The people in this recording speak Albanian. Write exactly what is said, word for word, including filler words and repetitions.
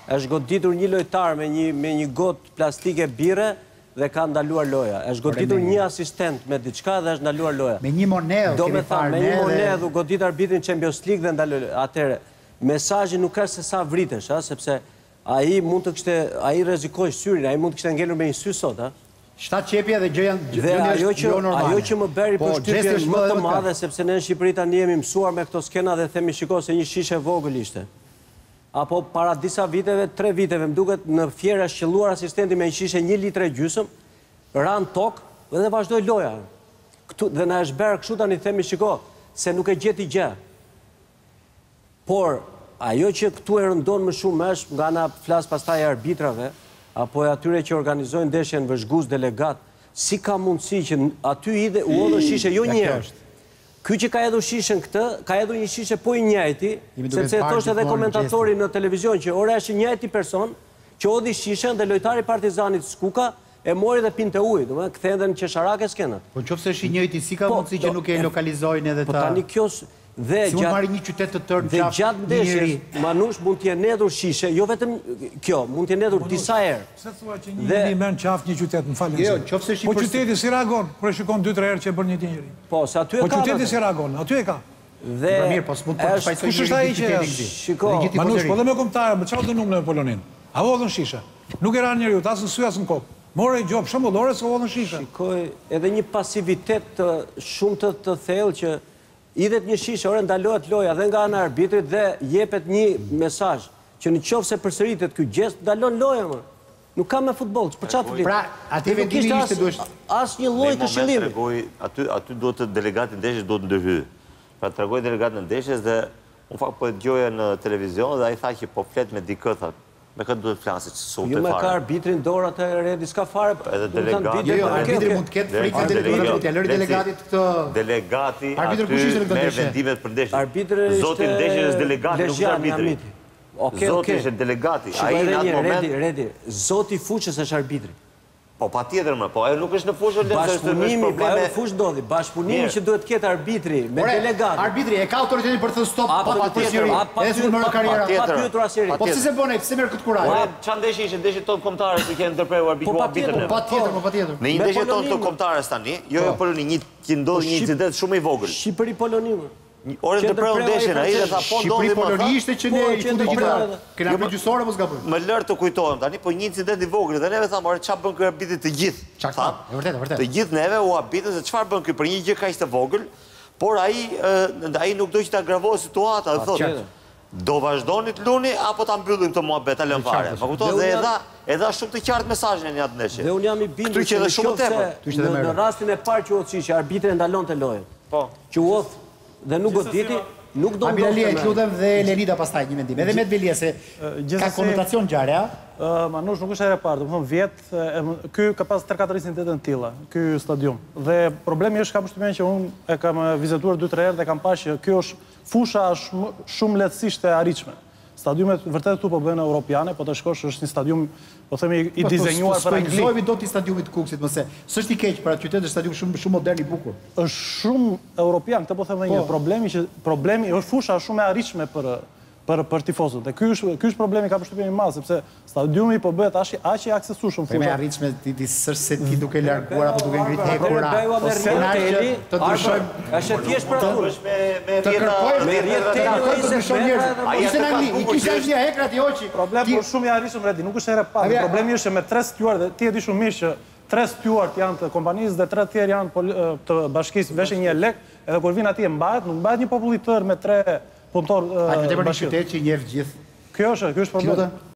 është goditur një lojtar me një, me një gotë plastike bire dhe ka ndaluar loja. Është goditur një asistent me diçka dhe është ndaluar loja. Me një monedhë, do me tha, me një monedhë u godit arbitrin Champions League dhe ndaluar. Atëre, mesazhi nuk është se sa vritesh, a, sepse ai mund të kishte, ai rrezikoi syrin, ai mund të kishte ngelur me një sy sot, a. Shtat qepje dhe gjë janë dhe ajo që ajo që më bëri po, përshtypje më të madhe, sepse ne në Shqipëri tani jemi mësuar me këto skena dhe themi shiko se një shishe vogël ishte. Apo para disa viteve, tre viteve, më duket në Fiera shqelluar asistenti me një shishe një litre gjysëm, ran tokë dhe vazhdoi loja. Këtu dhe na është bërë kështu tani themi shiko se nuk e gjeti gjë. Por ajo që këtu e rëndon më shumë është nga ana flas pastaj e arbitrave apo e atyre që organizojnë ndeshjen vëzhgues delegat, si ka mundësi që aty ide u hodhë shishe jo një herë. Ky që ka hedhur shishen këtë, ka hedhur një shishe po i njëjti, sepse thoshte edhe komentatori në televizion që ora është i njëjti person që hodhi shishen dhe lojtari Partizanit Skuka e mori dhe pinte ujë, domethënë kthehen edhe në qesharake skenat. Po nëse është i njëjti, si ka mundësi që nuk e lokalizojnë edhe ta? Po tani kjo dhe si mund marrë një qytet të tërë dhe gjatë ndeshjes, Manush mund t'je nedhur shishe, jo vetëm kjo, mund t'je nedhur disa herë. Pse thua që një njeri merr qafë një qytet, më falni. Jo, qofse Po qyteti si reagon, kur e shikon dy tre herë që e bën një njeri. Po, se aty e ka. Po qyteti si reagon, aty e ka. Dhe mirë, po s'mund të pajtoj kush është ai që shiko, Manush, po dhe me kombëtarë, më çfarë dënuam në Polonin? A hodhën shishe? Nuk e ran njeriu, as në sy as në kokë. More gjop shëmbullore se hodhën shishe. Shikoj, edhe një pasivitet shumë të të thellë që idhet një shishe, ore ndalohet loja dhe nga ana e arbitrit dhe jepet një mesazh që në qoftë se përsëritet ky gjest, ndalon loja më. Nuk ka me futboll, për çfarë të vjen? Pra, aty vendimi ishte duhet asnjë lloj këshillimi. Aty aty duhet të delegati ndeshjes duhet ndërhyj. Pra tregoi delegati në ndeshjes dhe unë fakt po e dëgjoja në televizion dhe ai tha që po flet me dikë thotë. Me këtë duhet flasit që sote fare. Jo me ka arbitrin dorë atë redi, s'ka fare. Edhe delegati. Jo, arbitri mund të ketë frikë të delegatit, lëri delegatit këtë... Delegati Arbitri kush ishte në këtë merr ndeshje? vendimet për ndeshjen. Arbitri ishte... Zoti ndeshjes është delegati, nuk është arbitri. Zoti është delegati. Ai në atë moment... Redi, redi, zoti fushës është arbitri. Po patjetër më, po ajo nuk është në fushë dhe bashkëpunimi, po ajo fushë ndodhi, bashkëpunimi që duhet ketë arbitri me delegat. Arbitri e ka autoritetin për të thënë stop pa patjetër, edhe si mund karriera. Pa pyetur asnjëri. Po pse se bën ai, pse merr këtë kuraj? Ore, çfarë ndeshje ishte? Ndeshje tonë kombëtare që kanë ndërprerur arbitru arbitrin. Po patjetër, po patjetër. Në një ndeshje tonë të kombëtares tani, jo jo Poloni, një që ndodhi një incident shumë i vogël. Shqipëri Poloni. Ore ndërprerën ndeshjen, ai dhe tha po ndodhi më. Poloni ishte që ne i fundi gjithë. Kena bërë gjysore mos gabojmë. Më lër të kujtohem tani, po një incident i vogël dhe neve thamë, ore çfarë bën ky arbitri të gjithë? Çfarë? E vërtetë, e vërtetë. Të gjithë neve u habitën se çfarë bën ky për një gjë kaq të vogël, por ai ai nuk do që ta agravohet situata, thotë. Do vazhdoni të luni apo ta mbyllim këtë muhabet, ta lëm fare. Ma kupton dhe edha edha shumë të qartë mesazhin në atë ndeshje. Dhe un jam i bindur që edhe shumë tepër. Në rastin e parë që u çishi, arbitri ndalonte lojën. Po. Që u hodh dhe nuk goditi. Nuk do ndodhte. Abilia e lutem dhe Lenida pastaj një mendim. Edhe me Medvelia se ka konotacion ngjarja. Manush nuk është herë e parë, domethënë vjet, ky ka pas tre katër incidente të tilla, ky stadium. Dhe problemi është kam përshtypjen që unë e kam vizituar dy tre herë dhe kam parë që ky është fusha është shumë lehtësisht e arritshme. Stadiumet vërtet këtu po bëhen europiane, po të shkosh është një stadium, po themi i dizenjuar për Angli. Po do të stadiumit Kukësit, mëse. S'është i keq për atë qytet, është stadium shumë shumë modern i bukur. Është shumë europian, këtë po them edhe një problemi që problemi është fusha shumë e arritshme për për për tifozët. Dhe ky është ky është problemi ka përshtypjen e madh, sepse stadiumi po bëhet aq aq i aksesueshëm fusha. Me arritshme ti ti s'është se ti duke larguar apo duke ngritur hekura. Të ndryshojmë. Është thjesht për atë. Me me rrjeta me rrjeta. Ai ishte në Angli, i kishte asnjë hekrat i hoqi. Problemi është shumë i arritshëm Redi, nuk është herë e parë. Problemi është që me tre steward dhe ti e di shumë mirë që tre steward janë të kompanisë dhe tre tjerë janë të bashkisë, veshin një lek, edhe kur vin atje mbahet, nuk mbahet një popull i tërë me tre punëtor bashkë. A të tepër një qytet që i njeh gjithë. Kjo është, ky është problemi.